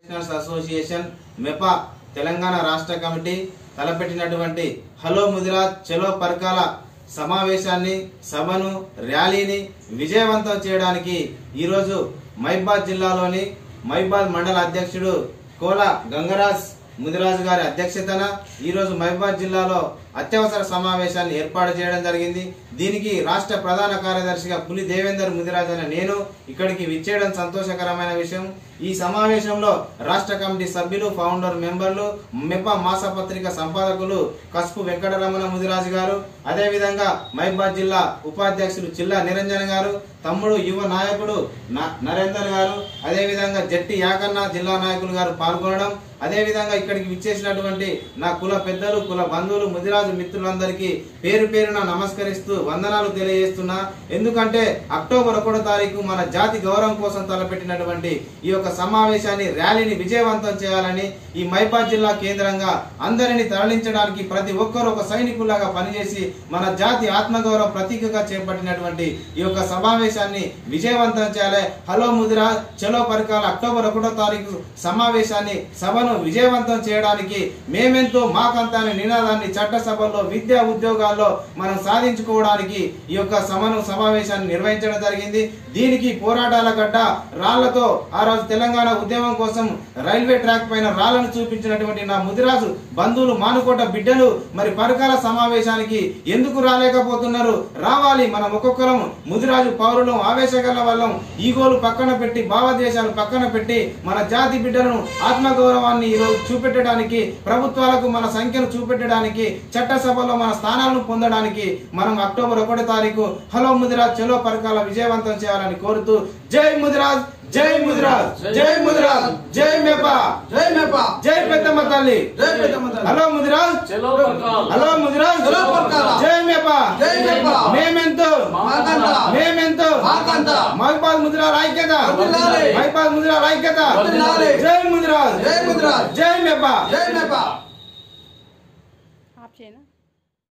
Association MEPA Telangana రాష్ట్ర committee తలపెట్టినటువంటి hello Mudiraj చలో పరకాల సమావేశాన్ని సభను ర్యాలీని విజయవంతం చేయడానికి ఈరోజు మహిబాద్ జిల్లాలోని మహిబాద్ మండల అధ్యక్షుడు కోల గంగరాజ్ ముదిరాజు గారి అధ్యక్షతన ఈరోజు మహిబాద్ జిల్లాలో అత్యవసర సమావేశాన్ని ఏర్పాటు చేయడం జరిగింది। దీనికి రాష్ట్ర ప్రధాన కార్యదర్శిగా పులి దేవేందర్ ముదిరాజ్ అనే నేను ఇక్కడికి విచ్చేయడం సంతోషకరమైన విషయం। ఈ సమావేశంలో రాష్ట్ర కమిటీ సభ్యులు ఫౌండర్ మెంబర్లు మెపా మాసపత్రిక సంపాదకులు కస్పు వెంకటరమణ ముదిరాజు గారు, అదే విధంగా మహిబాద్ జిల్లా ఉపాధ్యక్షులు చిల్లా నిరంజన్ గారు, తమ్ముడు యువ నాయకుడు నరేందర్ గారు, అదే విధంగా జట్టి యాకన్న జిల్లా నాయకులు గారు పాల్గొనడం, అదే విధంగా ఇక్కడికి విచ్చేసినటువంటి నా కుల పెద్దలు కుల బంధువులు ముదిరాజు మిత్రులందరికీ పేరు పేరున నమస్కరిస్తూ వందనాలు తెలియజేస్తున్నా। ఎందుకంటే అక్టోబర్ 1వ తారీఖు మన జాతి గౌరవం కోసం తలపెట్టినటువంటి ఈ యొక్క సమావేశాన్ని ర్యాలీని విజయవంతం చేయాలని ఈ మహిబాద్ జిల్లా కేంద్రంగా అందరినీ తరలించడానికి ప్రతి ఒక్కరూ ఒక సైనికులాగా పనిచేసి మన జాతి ఆత్మగౌరవం ప్రతీకగా చేపట్టినటువంటి ఈ యొక్క సమావేశాన్ని విజయవంతం చేయాలి। హలో ముదిరాజ్ చలో పరకాల అక్టోబర్ 1వ తారీఖు సమావేశాన్ని సభను విజయవంతం చేయడానికి మేమెంతో మాకంతా అనే నినాదాన్ని చట్టసభల్లో విద్యా ఉద్యోగాల్లో మనం సాధించుకోవడానికి ఈ యొక్క సమావేశాన్ని నిర్వహించడం జరిగింది। దీనికి పోరాటాల గడ్డ రాళ్లతో ఆ రోజు తెలంగాణ ఉద్యమం కోసం రైల్వే ట్రాక్ పైన రాళ్లను చూపించినటువంటి నా ముదిరాజు బంధువులు మానుకోట బిడ్డలు మరి పరకాల సమావేశానికి ఎందుకు రాలేకపోతున్నారు? రావాలి। మనం ఒక్కొక్కరం ముదిరాజు పౌరులం, ఆవేశగల వాళ్ళం, ఈగోలు పక్కన పెట్టి భావోద్వేషాలు పక్కన పెట్టి మన జాతి బిడ్డలను ఆత్మగౌరవాన్ని ఈరోజు చూపెట్టడానికి, ప్రభుత్వాలకు మన సంఖ్యను చూపెట్టడానికి, చట్టసభలో మన స్థానాలను పొందడానికి మనం అక్టోబర్ 1వ తారీఖు హలో ముదిరాజ్ చలో పరకాల విజయవంతం చేయాలని కోరుతూ జై ముదిరాజ్ జై ముదిరాజ్ జై ముదిరాజ్ జై మెపా జై మెపా జై పెద్దమ్మ తల్లి జై పెద్దమ్మ తల్లి హలో ముదిరాజ్ చలో పరకాల హలో ముదిరాజ్ చలో పరకాల జై మెపా జై మెపా మేమెంతో మాకంత మేమెంతో మాకంత మహిబాద్ ముదిరాజ్ ఐక్యత మహిబాద్ ముదిరాజ్ ఐక్యత జై ముదిరాజ్ జై ముదిరాజ్ జై మెపా జై మెపా आप